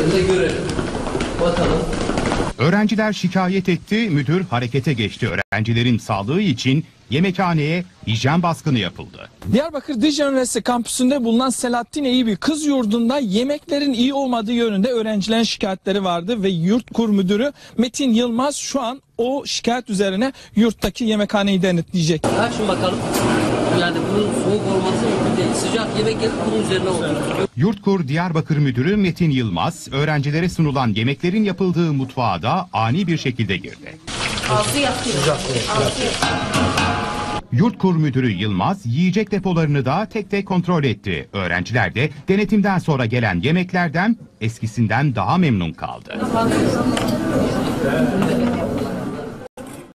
de görelim. Bakalım. Öğrenciler şikayet etti, müdür harekete geçti. Öğrencilerin sağlığı için yemekhaneye hijyen baskını yapıldı. Diyarbakır Dicle Üniversitesi kampüsünde bulunan Selahattin Eyübi Kız Yurdu'nda yemeklerin iyi olmadığı yönünde öğrencilerin şikayetleri vardı ve yurt kur müdürü Metin Yılmaz şu an o şikayet üzerine yurttaki yemekhaneyi denetleyecek. Açın bakalım. Yani bunun soğuk olması mümkün değil. Sıcak yemek gelip bunun üzerine oturuyor. Yurtkur Diyarbakır Müdürü Metin Yılmaz, öğrencilere sunulan yemeklerin yapıldığı mutfağa da ani bir şekilde girdi. Altı yakıyor. Yurtkur Müdürü Yılmaz, yiyecek depolarını da tek tek kontrol etti. Öğrenciler de denetimden sonra gelen yemeklerden eskisinden daha memnun kaldı.